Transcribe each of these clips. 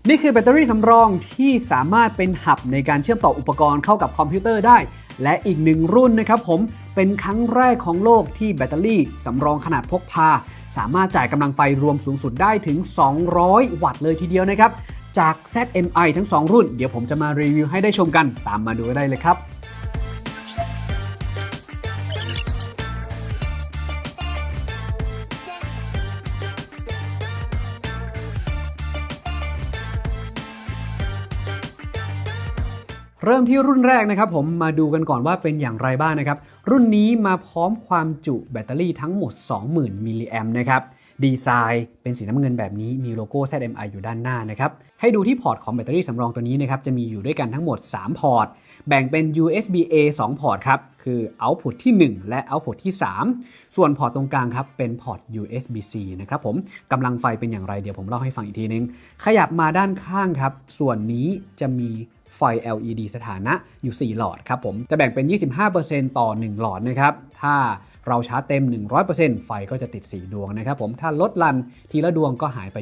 นี่คือแบตเตอรี่สำรองที่สามารถเป็นหับในการเชื่อมต่ออุปกรณ์เข้ากับคอมพิวเตอร์ได้และอีกหนึ่งรุ่นนะครับผมเป็นครั้งแรกของโลกที่แบตเตอรี่สำรองขนาดพกพาสามารถจ่ายกำลังไฟรวมสูงสุดได้ถึง200 วัตต์เลยทีเดียวนะครับจาก ZMI ทั้ง2รุ่นเดี๋ยวผมจะมารีวิวให้ได้ชมกันตามมาดูได้เลยครับเริ่มที่รุ่นแรกนะครับผมมาดูกันก่อนว่าเป็นอย่างไรบ้างนะครับรุ่นนี้มาพร้อมความจุแบตเตอรี่ทั้งหมด 20,000 มิลลิแอมป์นะครับดีไซน์เป็นสีน้ำเงินแบบนี้มีโลโก้ ZMI อยู่ด้านหน้านะครับให้ดูที่พอร์ตของแบตเตอรี่สำรองตัวนี้นะครับจะมีอยู่ด้วยกันทั้งหมด3พอร์ตแบ่งเป็น USB-A 2 พอร์ตครับคือ Output ที่ 1 และ Output ที่ 3 ส่วนพอร์ตตรงกลางครับเป็นพอร์ต USB-C นะครับผมกำลังไฟเป็นอย่างไรเดี๋ยวผมเล่าให้ฟังอีกทีนึงขยับมาด้านข้างครับส่วนนี้จะมีไฟ LED สถานะอยู่4หลอดครับผมจะแบ่งเป็น 25% ต่อ1หลอดนะครับถ้าเราชาร์จเต็ม 100% ไฟก็จะติด4ดวงนะครับผมถ้าลดลันทีละดวงก็หายไป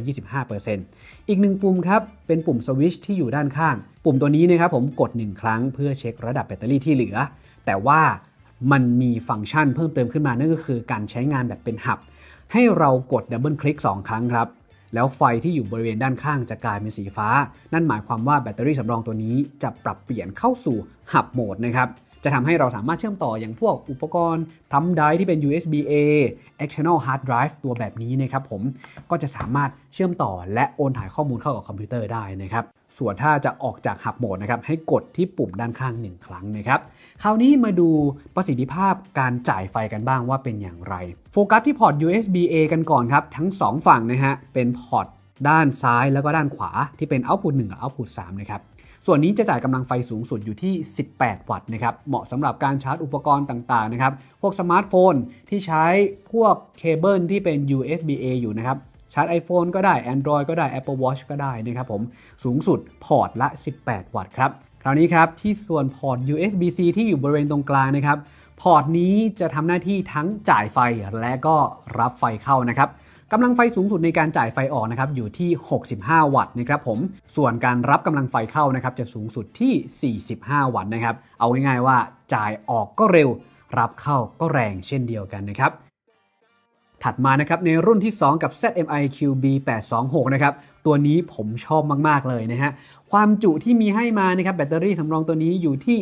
25% อีก1ปุ่มครับเป็นปุ่มสวิตช์ที่อยู่ด้านข้างปุ่มตัวนี้นะครับผมกด1ครั้งเพื่อเช็คระดับแบตเตอรี่ที่เหลือแต่ว่ามันมีฟังก์ชันเพิ่มเติมขึ้นมานั่นก็คือการใช้งานแบบเป็นหับให้เรากดดับเบิลคลิก2ครั้งครับแล้วไฟที่อยู่บริเวณด้านข้างจะกลายเป็นสีฟ้านั่นหมายความว่าแบตเตอรี่สำรองตัวนี้จะปรับเปลี่ยนเข้าสู่หับโหมดนะครับจะทำให้เราสามารถเชื่อมต่ออย่างพวกอุปกรณ์ทำไดร์ที่เป็น USB-A external hard drive ตัวแบบนี้นะครับผมก็จะสามารถเชื่อมต่อและโอนถ่ายข้อมูลเข้ากับคอมพิวเตอร์ได้นะครับส่วนถ้าจะออกจากหับโหมดนะครับให้กดที่ปุ่มด้านข้าง1ครั้งนะครับคราวนี้มาดูประสิทธิภาพการจ่ายไฟกันบ้างว่าเป็นอย่างไรโฟกัสที่พอร์ต USB-A กันก่อนครับทั้ง2ฝั่งนะฮะเป็นพอร์ตด้านซ้ายแล้วก็ด้านขวาที่เป็น Output 1 กับ Output 3 นะครับส่วนนี้จะจ่ายกำลังไฟสูงสุดอยู่ที่18 วัตต์นะครับเหมาะสำหรับการชาร์จอุปกรณ์ต่างๆนะครับพวกสมาร์ทโฟนที่ใช้พวกเคเบิลที่เป็น USB-A อยู่นะครับชาร์จ iPhone ก็ได้ Android ก็ได้ Apple Watch ก็ได้นะครับผมสูงสุดพอร์ตละ18 วัตต์ครับคราวนี้ครับที่ส่วนพอร์ต USB-C ที่อยู่บริเวณตรงกลางนะครับพอร์ตนี้จะทำหน้าที่ทั้งจ่ายไฟและก็รับไฟเข้านะครับกำลังไฟสูงสุดในการจ่ายไฟออกนะครับอยู่ที่65 วัตต์นะครับผมส่วนการรับกำลังไฟเข้านะครับจะสูงสุดที่45 วัตต์นะครับเอาง่ายๆว่าจ่ายออกก็เร็วรับเข้าก็แรงเช่นเดียวกันนะครับถัดมานะครับในรุ่นที่2กับ ZMI QB826 นะครับตัวนี้ผมชอบมากๆเลยนะฮะความจุที่มีให้มานะครับแบตเตอรี่สำรองตัวนี้อยู่ที่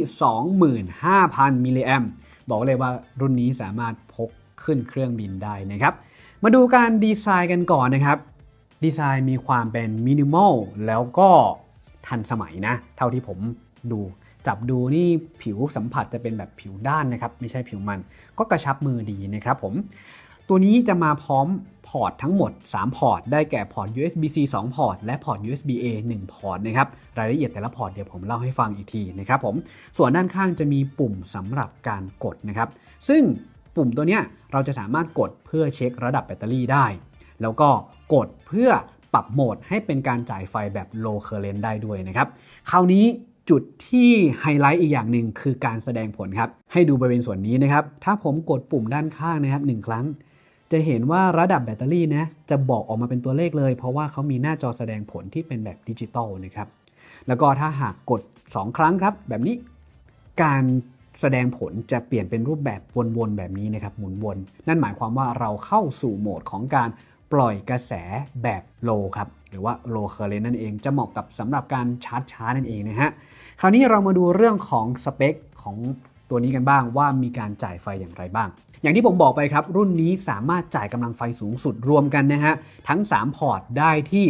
25,000 มิลลิแอมป์บอกเลยว่ารุ่นนี้สามารถพกขึ้นเครื่องบินได้นะครับมาดูการดีไซน์กันก่อนนะครับดีไซน์มีความเป็นมินิมอลแล้วก็ทันสมัยนะเท่าที่ผมดูจับดูนี่ผิวสัมผัสจะเป็นแบบผิวด้านนะครับไม่ใช่ผิวมันก็กระชับมือดีนะครับผมตัวนี้จะมาพร้อมพอร์ตทั้งหมด3พอร์ตได้แก่พอร์ต USB-C 2 พอร์ตและพอร์ต USB-A 1 พอร์ตนะครับรายละเอียดแต่ละพอร์ตเดี๋ยวผมเล่าให้ฟังอีกทีนะครับผมส่วนด้านข้างจะมีปุ่มสำหรับการกดนะครับซึ่งปุ่มตัวเนี้ยเราจะสามารถกดเพื่อเช็คระดับแบตเตอรี่ได้แล้วก็กดเพื่อปรับโหมดให้เป็นการจ่ายไฟแบบ low current ได้ด้วยนะครับคราวนี้จุดที่ไฮไลท์อีกอย่างหนึ่งคือการแสดงผลครับให้ดูบริเวณส่วนนี้นะครับถ้าผมกดปุ่มด้านข้างนะครับ1ครั้งจะเห็นว่าระดับแบตเตอรี่นะจะบอกออกมาเป็นตัวเลขเลยเพราะว่าเขามีหน้าจอแสดงผลที่เป็นแบบดิจิตอลนะครับแล้วก็ถ้าหากกด2ครั้งครับแบบนี้การแสดงผลจะเปลี่ยนเป็นรูปแบบวนๆแบบนี้นะครับหมุนวนนั่นหมายความว่าเราเข้าสู่โหมดของการปล่อยกระแสแบบโลครับหรือว่า low current นั่นเองจะเหมาะกับสำหรับการชาร์จช้านั่นเองนะฮะคราวนี้เรามาดูเรื่องของสเปคของตัวนี้กันบ้างว่ามีการจ่ายไฟอย่างไรบ้างอย่างที่ผมบอกไปครับรุ่นนี้สามารถจ่ายกำลังไฟสูงสุดรวมกันนะฮะทั้ง3พอร์ตได้ที่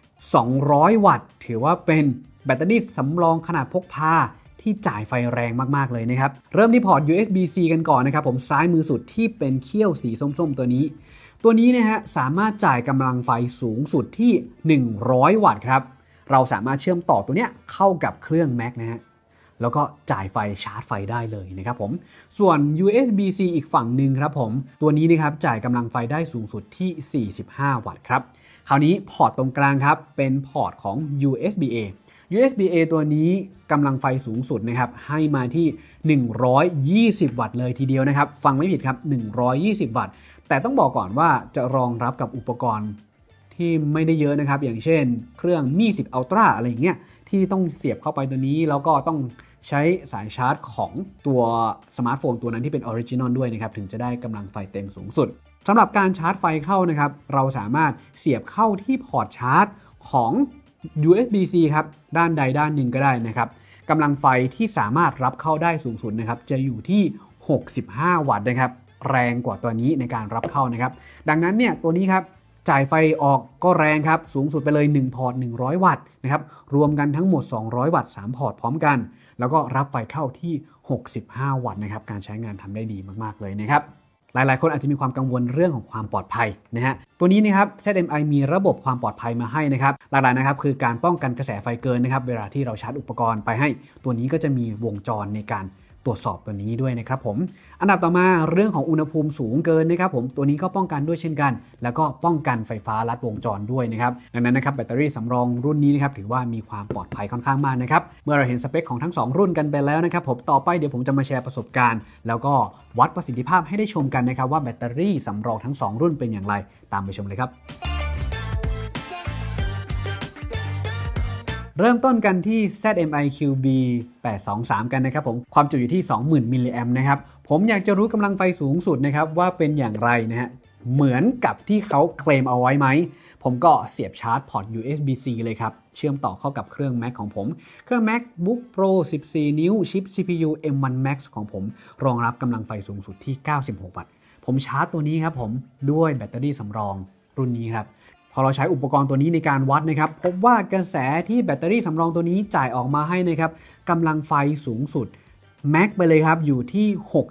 200 วัตต์ถือว่าเป็นแบตเตอรี่สำรองขนาดพกพาที่จ่ายไฟแรงมากๆเลยนะครับเริ่มที่พอร์ต USB-C กันก่อนนะครับผมซ้ายมือสุดที่เป็นเขี้ยวสีส้มๆตัวนี้นะฮะสามารถจ่ายกำลังไฟสูงสุดที่100 วัตต์ครับเราสามารถเชื่อมต่อตัวเนี้ยเข้ากับเครื่อง Mac นะฮะแล้วก็จ่ายไฟชาร์จไฟได้เลยนะครับผมส่วน USB-C อีกฝั่งหนึ่งครับผมตัวนี้นะครับจ่ายกำลังไฟได้สูงสุดที่45 วัตต์ครับคราวนี้พอร์ตตรงกลางครับเป็นพอร์ตของ USB-A ตัวนี้กำลังไฟสูงสุดนะครับให้มาที่120 วัตต์เลยทีเดียวนะครับฟังไม่ผิดครับ120 วัตต์แต่ต้องบอกก่อนว่าจะรองรับกับอุปกรณ์ที่ไม่ได้เยอะนะครับอย่างเช่นเครื่องมี10 Ultra อะไรอย่างเงี้ยที่ต้องเสียบเข้าไปตัวนี้แล้วก็ต้องใช้สายชาร์จของตัวสมาร์ทโฟนตัวนั้นที่เป็นออริจินอลด้วยนะครับถึงจะได้กำลังไฟเต็มสูงสุดสำหรับการชาร์จไฟเข้านะครับเราสามารถเสียบเข้าที่พอร์ตชาร์จของ USB-C ครับด้านใดด้านหนึ่งก็ได้นะครับกำลังไฟที่สามารถรับเข้าได้สูงสุดนะครับจะอยู่ที่65 วัตต์นะครับแรงกว่าตัวนี้ในการรับเข้านะครับดังนั้นเนี่ยตัวนี้ครับจ่ายไฟออกก็แรงครับสูงสุดไปเลย1พอร์ต100 วัตต์นะครับรวมกันทั้งหมด200 วัตต์3พอร์ตพร้อมกันแล้วก็รับไฟเข้าที่65 วัตต์นะครับการใช้งานทำได้ดีมากๆเลยนะครับหลายๆคนอาจจะมีความกังวลเรื่องของความปลอดภัยนะฮะตัวนี้นะครับ ZMI มีระบบความปลอดภัยมาให้นะครับหลักๆนะครับคือการป้องกันกระแสไฟเกินนะครับเวลาที่เราชาร์จอุปกรณ์ไปให้ตัวนี้ก็จะมีวงจรในการตรวจสอบตัวนี้ด้วยนะครับผมอันดับต่อมาเรื่องของอุณหภูมิสูงเกินนะครับผมตัวนี้ก็ป้องกันด้วยเช่นกันแล้วก็ป้องกันไฟฟ้าลัดวงจรด้วยนะครับดังนั้นนะครับแบตเตอรี่สำรองรุ่นนี้นะครับถือว่ามีความปลอดภัยค่อนข้างมากนะครับเมื่อเราเห็นสเปคของทั้ง2รุ่นกันไปแล้วนะครับผมต่อไปเดี๋ยวผมจะมาแชร์ประสบการณ์แล้วก็วัดประสิทธิภาพให้ได้ชมกันนะครับว่าแบตเตอรี่สำรองทั้ง2รุ่นเป็นอย่างไรตามไปชมเลยครับเริ่มต้นกันที่ ZMI QB 823กันนะครับผมความจุอยู่ที่ 20,000 มิลลิแอมป์นะครับผมอยากจะรู้กำลังไฟสูงสุดนะครับว่าเป็นอย่างไรนะฮะเหมือนกับที่เขาเคลมเอาไว้ไหมผมก็เสียบชาร์จพอร์ต USB-C เลยครับเชื่อมต่อเข้ากับเครื่อง Mac ของผมเครื่อง MacBook Pro 14 นิ้วชิป CPU M1 Max ของผมรองรับกำลังไฟสูงสุดที่96 วัตต์ผมชาร์จตัวนี้ครับผมด้วยแบตเตอรี่สำรองรุ่นนี้ครับพอเราใช้อุปกรณ์ตัวนี้ในการวัดนะครับพบว่ากระแสที่แบตเตอรี่สำรองตัวนี้จ่ายออกมาให้นะครับกำลังไฟสูงสุดแม็กไปเลยครับอยู่ที่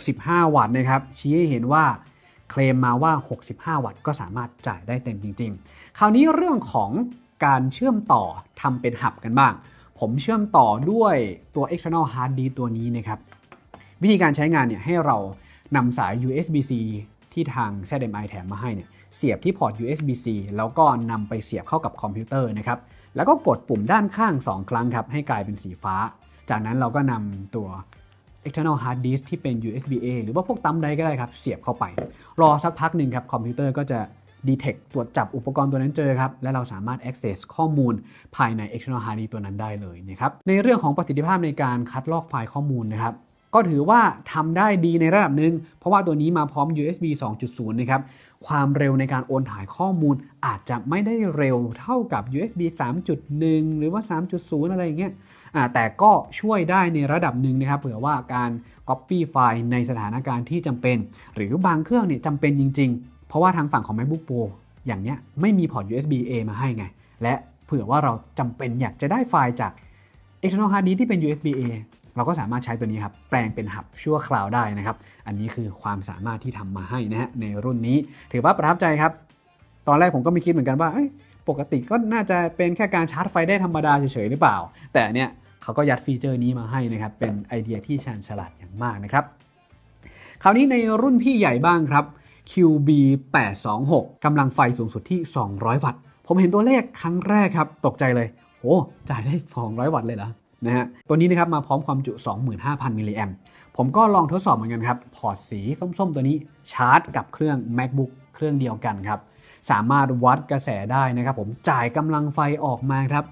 65 วัตต์นะครับชี้ให้เห็นว่าเคลมมาว่า65 วัตต์ก็สามารถจ่ายได้เต็มจริงๆคราวนี้เรื่องของการเชื่อมต่อทำเป็นหับกันบ้างผมเชื่อมต่อด้วยตัว external hard disk ตัวนี้นะครับวิธีการใช้งานเนี่ยให้เรานำสาย USB-C ที่ทาง ZMI แถมมาให้เนี่ยเสียบที่พอร์ต USB-C แล้วก็นำไปเสียบเข้ากับคอมพิวเตอร์นะครับแล้วก็กดปุ่มด้านข้าง2 ครั้งครับให้กลายเป็นสีฟ้าจากนั้นเราก็นำตัว external hard disk ที่เป็น USB-A หรือว่าพวกตั้มไดก็ได้ครับเสียบเข้าไปรอสักพักหนึ่งครับคอมพิวเตอร์ก็จะ detect ตรวจจับอุปกรณ์ตัวนั้นเจอครับและเราสามารถ access ข้อมูลภายใน external hard disk ตัวนั้นได้เลยนะครับในเรื่องของประสิทธิภาพในการคัดลอกไฟล์ข้อมูลนะครับก็ถือว่าทำได้ดีในระดับหนึ่งเพราะว่าตัวนี้มาพร้อม USB 2.0 นะครับความเร็วในการโอนถ่ายข้อมูลอาจจะไม่ได้เร็วเท่ากับ USB 3.1 หรือว่า 3.0 อะไรอย่างเงี้ยแต่ก็ช่วยได้ในระดับหนึ่งนะครับเผื่อว่าการ Copy ไฟล์ในสถานการณ์ที่จำเป็นหรือบางเครื่องเนี่ยจำเป็นจริงๆเพราะว่าทางฝั่งของ MacBook Pro อย่างเนี้ยไม่มีพอร์ต USB-A มาให้ไงและเผื่อว่าเราจำเป็นอยากจะได้ไฟล์จาก external hard disk ที่เป็น USB-Aเราก็สามารถใช้ตัวนี้ครับแปลงเป็นหับชั่วคราวได้นะครับอันนี้คือความสามารถที่ทำมาให้นะฮะในรุ่นนี้ถือว่าประทับใจครับตอนแรกผมก็ไม่คิดเหมือนกันว่าปกติก็น่าจะเป็นแค่การชาร์จไฟได้ธรรมดาเฉยๆหรือเปล่าแต่เนี่ยเขาก็ยัดฟีเจอร์นี้มาให้นะครับเป็นไอเดียที่ชาญฉลาดอย่างมากนะครับคราวนี้ในรุ่นพี่ใหญ่บ้างครับ QB 826กำลังไฟสูงสุดที่200 วัตต์ผมเห็นตัวเลขครั้งแรกครับตกใจเลยโอ้จ่ายได้200 วัตต์เลยเหรอนะฮะตัวนี้นะครับมาพร้อมความจุ 25,000 มิลลิแอมป์ผมก็ลองทดสอบเหมือนกันครับพอร์ตสีส้มๆตัวนี้ชาร์จกับเครื่อง MacBook เครื่องเดียวกันครับสามารถวัดกระแสได้นะครับผมจ่ายกำลังไฟออกมาครับ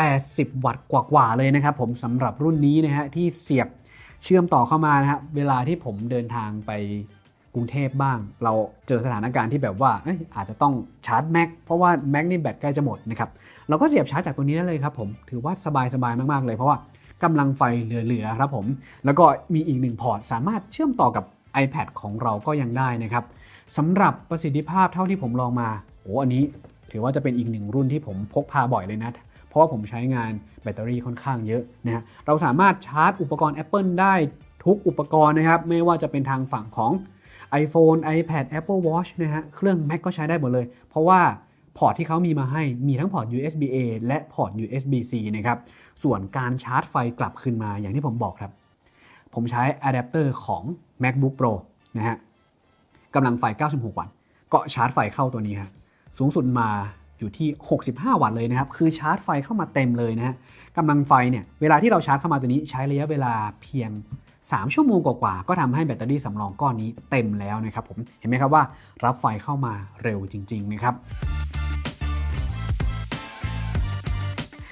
80 วัตต์กว่าๆเลยนะครับผมสำหรับรุ่นนี้นะฮะที่เสียบเชื่อมต่อเข้ามานะฮะเวลาที่ผมเดินทางไปกรุงเทพบ้างเราเจอสถานการณ์ที่แบบว่าอาจจะต้องชาร์จ Mac เพราะว่า Mac นี่แบตใกล้จะหมดนะครับเราก็เสียบชาร์จจากตัวนี้ได้เลยครับผมถือว่าสบายมากๆเลยเพราะว่ากำลังไฟเหลือๆครับผมแล้วก็มีอีก1พอร์ตสามารถเชื่อมต่อกับ iPad ของเราก็ยังได้นะครับสำหรับประสิทธิภาพเท่าที่ผมลองมาอันนี้ถือว่าจะเป็นอีก1รุ่นที่ผมพกพาบ่อยเลยนะเพราะว่าผมใช้งานแบตเตอรี่ค่อนข้างเยอะนะฮะเราสามารถชาร์จอุปกรณ์ Apple ได้ทุกอุปกรณ์นะครับไม่ว่าจะเป็นทางฝั่งของ iPhone iPad Apple Watch นะฮะเครื่อง Mac ก็ใช้ได้หมดเลยเพราะว่าพอร์ตที่เขามีมาให้มีทั้งพอร์ต USB-A และพอร์ต USB-C นะครับส่วนการชาร์จไฟกลับคืนมาอย่างที่ผมบอกครับผมใช้อะแดปเตอร์ของ MacBook Pro นะฮะกำลังไฟ96 วัตต์ก็ชาร์จไฟเข้าตัวนี้ครับสูงสุดมาอยู่ที่65 วัตต์เลยนะครับคือชาร์จไฟเข้ามาเต็มเลยนะฮะกำลังไฟเนี่ยเวลาที่เราชาร์จเข้ามาตัวนี้ใช้ระยะเวลาเพียง3 ชั่วโมงกว่าๆก็ทำให้แบตเตอรี่สำรองก้อนนี้เต็มแล้วนะครับผมเห็นไหมครับว่ารับไฟเข้ามาเร็วจริงๆนะครับ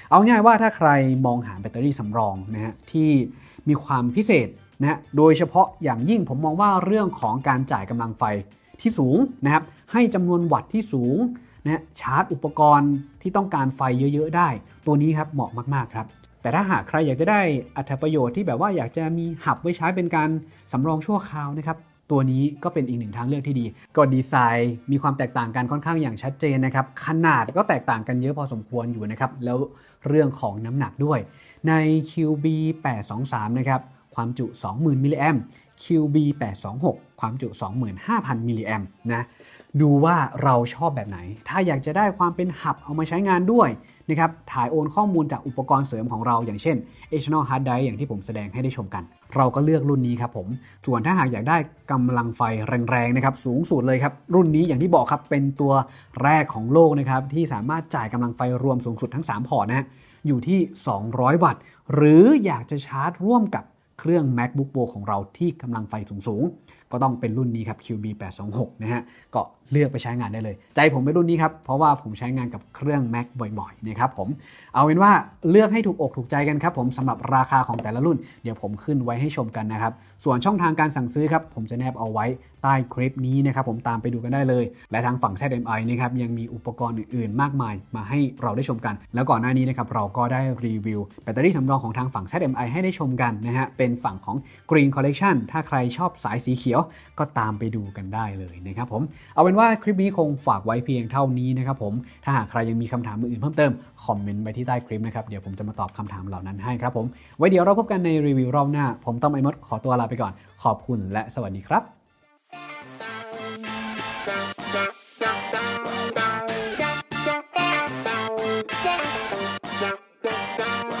เอาง่ายว่าถ้าใครมองหาแบตเตอรี่สำรองนะฮะที่มีความพิเศษนะฮะโดยเฉพาะอย่างยิ่งผมมองว่าเรื่องของการจ่ายกำลังไฟที่สูงนะครับให้จำนวนวัตต์ที่สูงนะชาร์จอุปกรณ์ที่ต้องการไฟเยอะๆได้ตัวนี้ครับเหมาะมากๆครับแต่ถ้าหากใครอยากจะได้อรรถประโยชน์ที่แบบว่าอยากจะมีหับไว้ใช้เป็นการสำรองชั่วคราวนะครับตัวนี้ก็เป็นอีกหนึ่งทางเลือกที่ดีก็ดีไซน์มีความแตกต่างกันค่อนข้างอย่างชัดเจนนะครับขนาดก็แตกต่างกันเยอะพอสมควรอยู่นะครับแล้วเรื่องของน้ำหนักด้วยใน QB823 นะครับความจุ 20,000 มิลลิแอมป์ QB826 ความจุ 25,000 มิลลิแอมป์นะดูว่าเราชอบแบบไหนถ้าอยากจะได้ความเป็นหับเอามาใช้งานด้วยนะครับถ่ายโอนข้อมูลจากอุปกรณ์เสริมของเราอย่างเช่น external hard drive อย่างที่ผมแสดงให้ได้ชมกันเราก็เลือกรุ่นนี้ครับผมส่วนถ้าหากอยากได้กำลังไฟแรงๆนะครับสูงสุดเลยครับรุ่นนี้อย่างที่บอกครับเป็นตัวแรกของโลกนะครับที่สามารถจ่ายกำลังไฟรวมสูงสุดทั้ง3พอร์ตนะฮะอยู่ที่200วัตต์หรืออยากจะชาร์จร่วมกับเครื่อง MacBook Pro ของเราที่กำลังไฟสูงๆก็ต้องเป็นรุ่นนี้ครับ QB826 นะฮะก็เลือกไปใช้งานได้เลยใจผมเป็นรุ่นนี้ครับเพราะว่าผมใช้งานกับเครื่อง Mac บ่อยๆนะครับผมเอาเป็นว่าเลือกให้ถูกอกถูกใจกันครับผมสำหรับราคาของแต่ละรุ่นเดี๋ยวผมขึ้นไว้ให้ชมกันนะครับส่วนช่องทางการสั่งซื้อครับผมจะแนบเอาไว้ใต้คลิปนี้นะครับผมตามไปดูกันได้เลยและทางฝั่ง ZMI นะครับยังมีอุปกรณ์อื่นๆมากมายมาให้เราได้ชมกันแล้วก่อนหน้านี้นะครับเราก็ได้รีวิวแบตเตอรี่สำรองของทางฝั่ง ZMI ให้ได้ชมกันนะฮะเป็นฝั่งของ Green Collection ถ้าใครชอบสายสีเขียวก็ตามไปดูกันได้เลยนะครับผมเอาเป็นว่าคลิปนี้คงฝากไว้เพียงเท่านี้นะครับผมถ้าหากใครยังมีคำถามอื่นเพิ่มเติมคอมเมนต์ไปที่ใต้คลิปนะครับเดี๋ยวผมจะมาตอบคำถามเหล่านั้นให้ครับผมไว้เดี๋ยวเราพบกันในรีวิวรอบหน้าผมต้อมไอมดขอตัวลาไปก่อนขอบคุณและสวัสดีครับ